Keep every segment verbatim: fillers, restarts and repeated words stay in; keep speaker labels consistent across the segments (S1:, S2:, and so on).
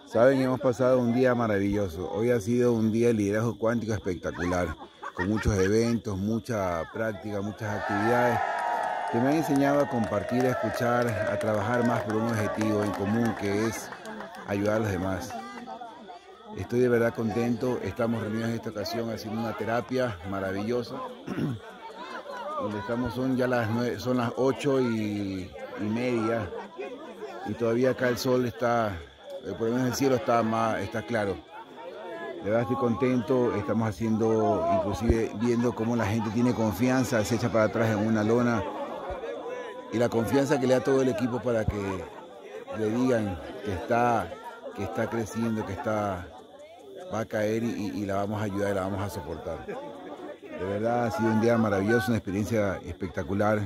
S1: Saben, hemos pasado un día maravilloso. Hoy ha sido un día de liderazgo cuántico espectacular, con muchos eventos, mucha práctica, muchas actividades que me han enseñado a compartir, a escuchar, a trabajar más por un objetivo en común, que es ayudar a los demás. Estoy de verdad contento. Estamos reunidos en esta ocasión haciendo una terapia maravillosa. Donde estamos son ya las nueve, son las ocho y, y media y todavía acá el sol está, por lo menos el cielo está más, está claro. De verdad estoy contento. Estamos haciendo, inclusive viendo cómo la gente tiene confianza, se echa para atrás en una lona, y la confianza que le da todo el equipo para que le digan que está, que está creciendo, que está, va a caer y, y la vamos a ayudar y la vamos a soportar. De verdad ha sido un día maravilloso, una experiencia espectacular.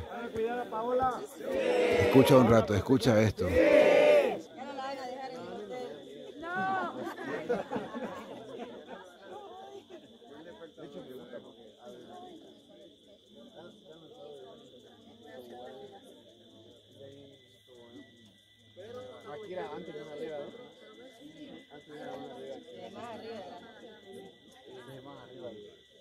S1: Escucha un rato, escucha esto.
S2: Aquí era antes de una arriba, ¿no? Antes de una arriba. De más arriba. De más arriba.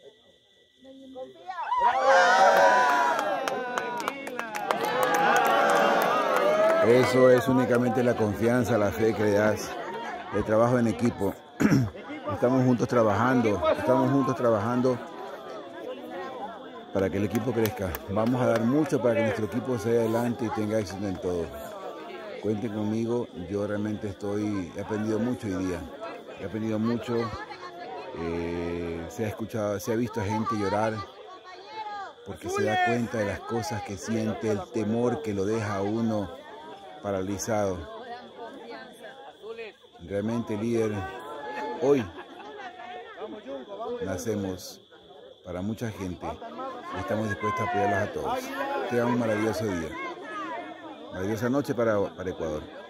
S1: Eso es únicamente la confianza, la fe que le das, el trabajo en equipo. Estamos juntos trabajando, estamos juntos trabajando para que el equipo crezca. Vamos a dar mucho para que nuestro equipo sea adelante y tenga éxito en todo. Cuenten conmigo, yo realmente estoy, he aprendido mucho hoy día, he aprendido mucho, eh, se ha escuchado, se ha visto a gente llorar porque se da cuenta de las cosas que siente, el temor que lo deja a uno paralizado. Realmente, líder, hoy nacemos para mucha gente y estamos dispuestos a apoyarlos a todos. Tengan un maravilloso día. Maravillosa noche para, para Ecuador.